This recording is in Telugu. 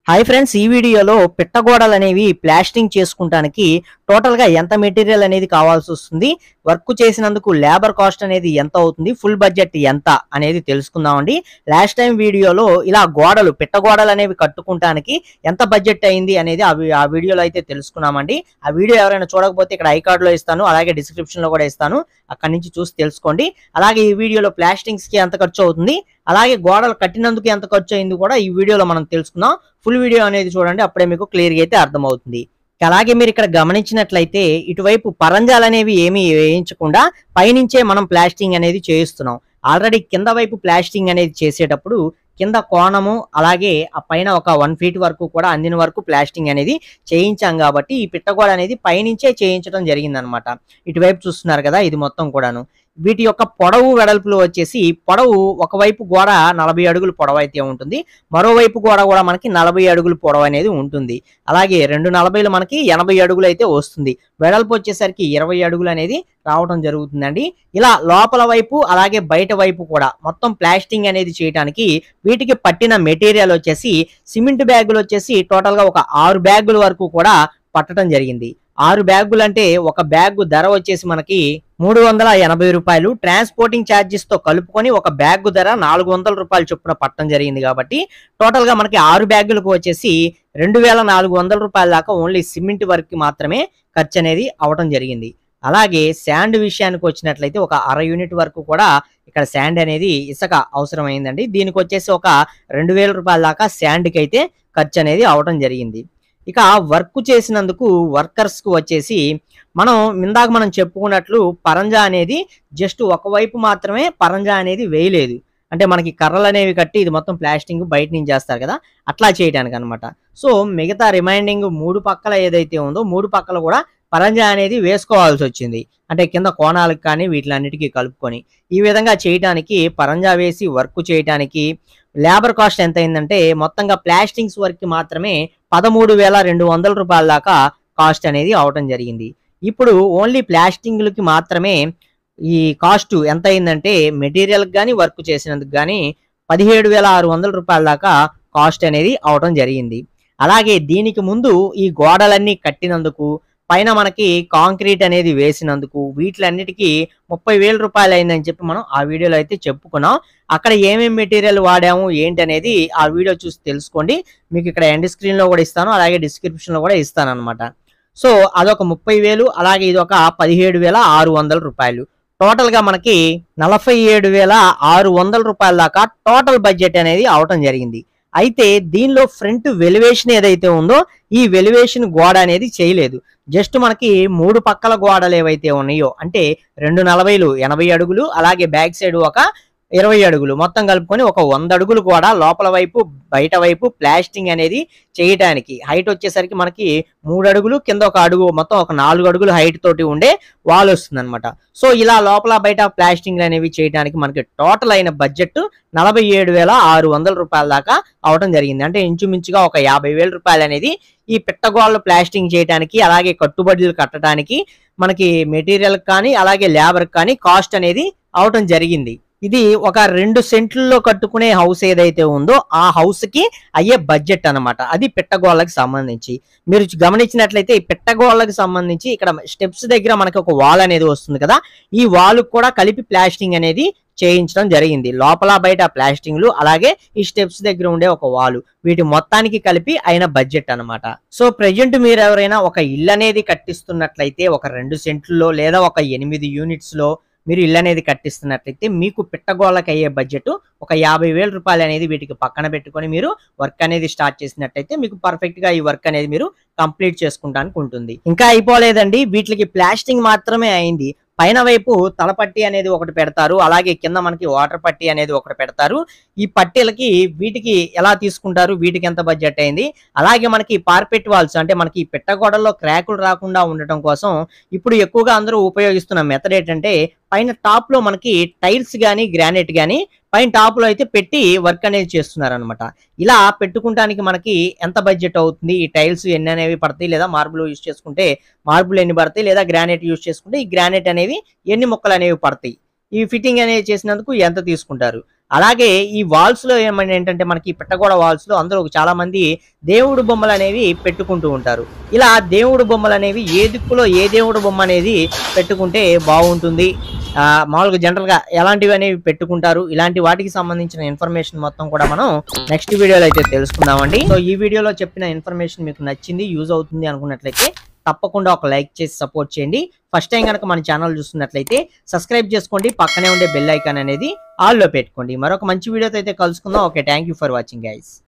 హాయ్ ఫ్రెండ్స్, ఈ వీడియోలో పిట్టగోడలు అనేవి ప్లాస్టింగ్ చేసుకుంటానికి టోటల్ గా ఎంత మెటీరియల్ అనేది కావాల్సి వస్తుంది, వర్క్ చేసినందుకు లేబర్ కాస్ట్ అనేది ఎంత అవుతుంది, ఫుల్ బడ్జెట్ ఎంత అనేది తెలుసుకుందామండి. లాస్ట్ టైం వీడియోలో ఇలా పిట్టగోడలు అనేవి కట్టుకుంటానికి ఎంత బడ్జెట్ అయింది అనేది ఆ వీడియోలో అయితే తెలుసుకున్నామండి. ఆ వీడియో ఎవరైనా చూడకపోతే ఇక్కడ ఐ కార్డ్ లో ఇస్తాను, అలాగే డిస్క్రిప్షన్ లో కూడా ఇస్తాను, అక్కడి నుంచి చూసి తెలుసుకోండి. అలాగే ఈ వీడియోలో ప్లాస్టింగ్స్ కి ఎంత ఖర్చు అవుతుంది, అలాగే గోడలు కట్టినందుకు ఎంత ఖర్చు అయింది కూడా ఈ వీడియోలో మనం తెలుసుకుందాం. ఫుల్ వీడియో అనేది చూడండి, అప్పుడే మీకు క్లియర్ గా అయితే అర్థమవుతుంది. అలాగే మీరు ఇక్కడ గమనించినట్లయితే ఇటువైపు పరంజాలు అనేవి ఏమీ వేయించకుండా పైనుంచే మనం ప్లాస్టింగ్ అనేది చేయిస్తున్నాం. ఆల్రెడీ కింద వైపు ప్లాస్టింగ్ అనేది చేసేటప్పుడు కింద కోణము అలాగే ఆ పైన ఒక 1 ఫీట్ వరకు కూడా అందిన వరకు ప్లాస్టింగ్ అనేది చేయించాం కాబట్టి ఈ పిట్టగోడ అనేది పైనుంచే చేయించడం జరిగిందనమాట. ఇటువైపు చూస్తున్నారు కదా, ఇది మొత్తం కూడాను. వీటి యొక్క పొడవు వెడల్పులు వచ్చేసి పొడవు ఒకవైపు గోడ 40 అడుగులు పొడవు అయితే ఉంటుంది, మరోవైపు గోడ కూడా మనకి 40 అడుగులు పొడవు అనేది ఉంటుంది. అలాగే 240లు మనకి 80 అడుగులు అయితే వస్తుంది. వెడల్పు వచ్చేసరికి 20 అడుగులు అనేది రావడం జరుగుతుందండి. ఇలా లోపల వైపు అలాగే బయట వైపు కూడా మొత్తం ప్లాస్టింగ్ అనేది చేయడానికి వీటికి పట్టిన మెటీరియల్ వచ్చేసి సిమెంట్ బ్యాగులు వచ్చేసి టోటల్ గా ఒక 6 బ్యాగుల వరకు కూడా పట్టడం జరిగింది. 6 బ్యాగులు అంటే ఒక బ్యాగ్ ధర వచ్చేసి మనకి 380 రూపాయలు. ట్రాన్స్పోర్టింగ్ ఛార్జెస్ తో కలుపుకొని ఒక బ్యాగ్ ధర 400 రూపాయలు చొప్పున పట్టడం జరిగింది. కాబట్టి టోటల్ గా మనకి 6 బ్యాగులకు వచ్చేసి 2400 రూపాయల దాకా ఓన్లీ సిమెంట్ వర్క్ కి మాత్రమే ఖర్చు అనేది అవడం జరిగింది. అలాగే శాండ్ విషయానికి వచ్చినట్లయితే ఒక 1/2 యూనిట్ వరకు కూడా ఇక్కడ శాండ్ అనేది ఇసుక అవసరమైందండి. దీనికి వచ్చేసి ఒక 2000 రూపాయల దాకా శాండ్ కి అయితే ఖర్చు అనేది అవడం జరిగింది. ఇక వర్క్ చేసినందుకు వర్కర్స్ కు వచ్చేసి ఇందాక మనం చెప్పుకున్నట్లు పరంజా అనేది జస్ట్ ఒకవైపు మాత్రమే పరంజా అనేది వేయలేదు. అంటే మనకి కర్రలు అనేవి కట్టి ఇది మొత్తం ప్లాస్టింగ్ బయట నుంచి చేస్తారు కదా, అట్లా చేయడానికి అనమాట. సో మిగతా రిమైనింగ్ 3 పక్కల ఏదైతే ఉందో 3 పక్కల కూడా పరంజా అనేది వేసుకోవాల్సి వచ్చింది. అంటే కింద కోణాలకు కానీ వీటిలన్నిటికీ కలుపుకొని ఈ విధంగా చేయడానికి పరంజా వేసి వర్క్ చేయడానికి లేబర్ కాస్ట్ ఎంత అయిందంటే మొత్తంగా ప్లాస్టింగ్స్ వర్క్ మాత్రమే 13,200 రూపాయల దాకా కాస్ట్ అనేది అవటం జరిగింది. ఇప్పుడు ఓన్లీ ప్లాస్టింగ్లకి మాత్రమే ఈ కాస్ట్ ఎంత అయిందంటే మెటీరియల్ కానీ వర్క్ చేసినందుకు కానీ 17,600 రూపాయల దాకా కాస్ట్ అనేది అవటం జరిగింది. అలాగే దీనికి ముందు ఈ గోడలన్నీ కట్టినందుకు పైన మనకి కాంక్రీట్ అనేది వేసినందుకు వీటిలన్నిటికీ 30,000 రూపాయలు అయిందని చెప్పి మనం ఆ వీడియోలో అయితే చెప్పుకున్నాం. అక్కడ ఏమేమి మెటీరియల్ వాడాము ఏంటి అనేది ఆ వీడియో చూసి తెలుసుకోండి. మీకు ఇక్కడ ఎండ్ స్క్రీన్ లో కూడా ఇస్తాను, అలాగే డిస్క్రిప్షన్ లో కూడా ఇస్తాను అనమాట. సో అదొక 30,000, అలాగే ఇది ఒక 17,600 రూపాయలు. టోటల్ గా మనకి 47,600 రూపాయల దాకా టోటల్ బడ్జెట్ అనేది అవటం జరిగింది. అయితే దీనిలో ఫ్రంట్ వెలివేషన్ ఏదైతే ఉందో ఈ వెలివేషన్ గోడ అనేది చేయలేదు. జస్ట్ మనకి 3 పక్కల గోడలు ఏవైతే ఉన్నాయో అంటే 240లు 80 అడుగులు, అలాగే బ్యాక్ సైడ్ ఒక 20 అడుగులు, మొత్తం కలుపుకొని ఒక 100 అడుగులు కూడా లోపల వైపు బయట వైపు ప్లాస్టింగ్ అనేది చేయడానికి హైట్ వచ్చేసరికి మనకి 3 అడుగులు కింద 1 అడుగు, మొత్తం ఒక 4 అడుగులు హైట్ తోటి ఉండే వాల్ వస్తుంది అనమాట. సో ఇలా లోపల బయట ప్లాస్టింగ్ అనేవి చేయడానికి మనకి టోటల్ అయిన బడ్జెట్ 47,600 రూపాయల దాకా అవడం జరిగింది. అంటే ఇంచుమించుగా ఒక 50,000 రూపాయలు అనేది ఈ పిట్టగోడలు ప్లాస్టింగ్ చేయడానికి అలాగే కట్టుబడులు కట్టడానికి మనకి మెటీరియల్ కానీ అలాగే లేబర్ కానీ కాస్ట్ అనేది అవటం జరిగింది. ఇది ఒక 2 సెంట్లలో కట్టుకునే హౌస్ ఏదైతే ఉందో ఆ హౌస్ కి అయ్యే బడ్జెట్ అనమాట. అది పిట్టగోళ్ళకి సంబంధించి మీరు గమనించినట్లయితే ఈ పిట్టగోళ్ళకి సంబంధించి ఇక్కడ స్టెప్స్ దగ్గర మనకి ఒక వాల్ అనేది వస్తుంది కదా, ఈ వాల్ కూడా కలిపి ప్లాస్టింగ్ అనేది చేయించడం జరిగింది. లోపల బయట ప్లాస్టింగ్లు అలాగే ఈ స్టెప్స్ దగ్గర ఉండే ఒక వాల్, వీటి మొత్తానికి కలిపి అయిన బడ్జెట్ అనమాట. సో ప్రెజెంట్ మీరు ఎవరైనా ఒక ఇల్లు అనేది కట్టిస్తున్నట్లయితే ఒక 2 సెంట్లలో లేదా ఒక 8 యూనిట్స్ లో మీరు ఇల్లు అనేది కట్టిస్తున్నట్లయితే మీకు పిట్టగోళ్ళకి అయ్యే బడ్జెట్ ఒక 50,000 రూపాయలు అనేది వీటికి పక్కన పెట్టుకొని మీరు వర్క్ అనేది స్టార్ట్ చేసినట్లయితే మీకు పర్ఫెక్ట్ గా ఈ వర్క్ అనేది మీరు కంప్లీట్ చేసుకుంటానికి ఉంటుంది. ఇంకా అయిపోలేదండి, వీటికి ప్లాస్టింగ్ మాత్రమే అయింది. పైన వైపు తలపట్టి అనేది ఒకటి పెడతారు, అలాగే కింద మనకి వాటర్ పట్టి అనేది ఒకటి పెడతారు. ఈ పట్టీలకి వీటికి ఎలా తీసుకుంటారు, వీటికి ఎంత బడ్జెట్ అయింది, అలాగే మనకి పార్పెట్ వాల్స్ అంటే మనకి పిట్టగోడల్లో క్రాకులు రాకుండా ఉండటం కోసం ఇప్పుడు ఎక్కువగా అందరూ ఉపయోగిస్తున్న మెథడ్ ఏంటంటే పైన టాప్ లో మనకి టైల్స్ గానీ గ్రానైట్ గానీ పైన టాప్ లో అయితే పెట్టి వర్క్ అనేది చేస్తున్నారు అనమాట. ఇలా పెట్టుకుంటానికి మనకి ఎంత బడ్జెట్ అవుతుంది, ఈ టైల్స్ ఎన్ని అనేవి పడతాయి, లేదా మార్బుల్ యూజ్ చేసుకుంటే మార్బుల్ ఎన్ని పడతాయి, లేదా గ్రానైట్ యూజ్ చేసుకుంటే ఈ గ్రానైట్ అనేవి ఎన్ని ముక్కలు అనేవి పడతాయి, ఈ ఫిట్టింగ్ అనేది చేసినందుకు ఎంత తీసుకుంటారు, అలాగే ఈ వాల్స్ లో ఏంటంటే మనకి పిట్టగోడ వాల్స్ లో అందరూ చాలా మంది దేవుడు బొమ్మలు అనేవి పెట్టుకుంటూ ఉంటారు. ఇలా దేవుడు బొమ్మలు అనేవి ఏ దిక్కులో ఏ దేవుడు బొమ్మ అనేది పెట్టుకుంటే బాగుంటుంది, మామూలుగా జనరల్ గా ఎలాంటివి అనేవి పెట్టుకుంటారు, ఇలాంటి వాటికి సంబంధించిన ఇన్ఫర్మేషన్ మొత్తం కూడా మనం నెక్స్ట్ వీడియోలో అయితే తెలుసుకుందామండి. సో ఈ వీడియోలో చెప్పిన ఇన్ఫర్మేషన్ మీకు నచ్చింది, యూజ్ అవుతుంది అనుకున్నట్లయితే తప్పకుండా ఒక లైక్ చేసి సపోర్ట్ చేయండి. ఫస్ట్ టైం కనుక మన ఛానల్ చూస్తున్నట్లయితే సబ్స్క్రైబ్ చేసుకోండి, పక్కనే ఉండే బెల్ ఐకాన్ అనేది ఆల్ లో పెట్టుకోండి. మరొక మంచి వీడియోతో అయితే కలుసుకుందాం. Okay, thank you for watching guys.